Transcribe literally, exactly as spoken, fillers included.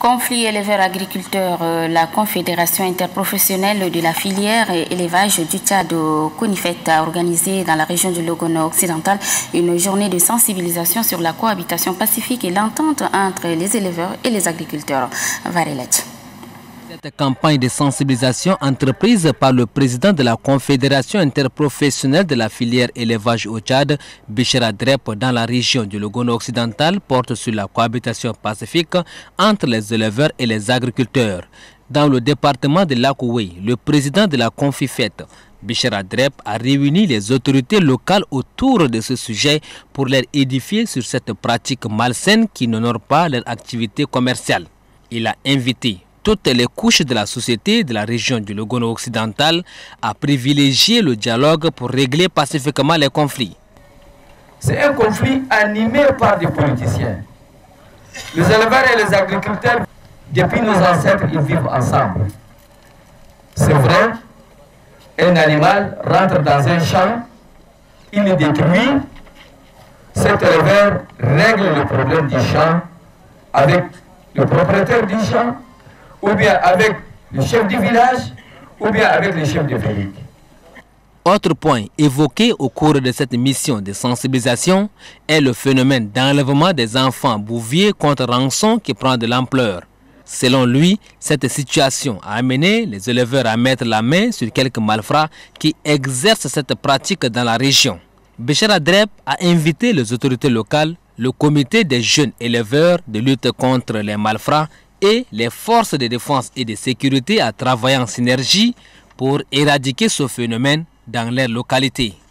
Conflit éleveurs-agriculteurs, la Confédération interprofessionnelle de la filière et élevage du Tchad Konifet a organisé dans la région du Logona occidental une journée de sensibilisation sur la cohabitation pacifique et l'entente entre les éleveurs et les agriculteurs. Varelet. Cette campagne de sensibilisation entreprise par le président de la Confédération interprofessionnelle de la filière élevage au Tchad, Bichera Drep, dans la région du Logona occidental, porte sur la cohabitation pacifique entre les éleveurs et les agriculteurs. Dans le département de l'Akoué, le président de la Confifet, Bichera Drep, a réuni les autorités locales autour de ce sujet pour les édifier sur cette pratique malsaine qui n'honore pas leur activité commerciale. Il a invité toutes les couches de la société de la région du Logona occidental à privilégier le dialogue pour régler pacifiquement les conflits. C'est un conflit animé par des politiciens. Les éleveurs et les agriculteurs, depuis nos ancêtres, ils vivent ensemble. C'est vrai, un animal rentre dans un champ, il le détruit, cet éleveur règle le problème du champ avec le propriétaire du champ, ou bien avec le chef du village, ou bien avec le chef de famille. Autre point évoqué au cours de cette mission de sensibilisation est le phénomène d'enlèvement des enfants bouviers contre rançon qui prend de l'ampleur. Selon lui, cette situation a amené les éleveurs à mettre la main sur quelques malfrats qui exercent cette pratique dans la région. Bichera Drep a invité les autorités locales, le comité des jeunes éleveurs de lutte contre les malfrats et les forces de défense et de sécurité à travailler en synergie pour éradiquer ce phénomène dans leur localité.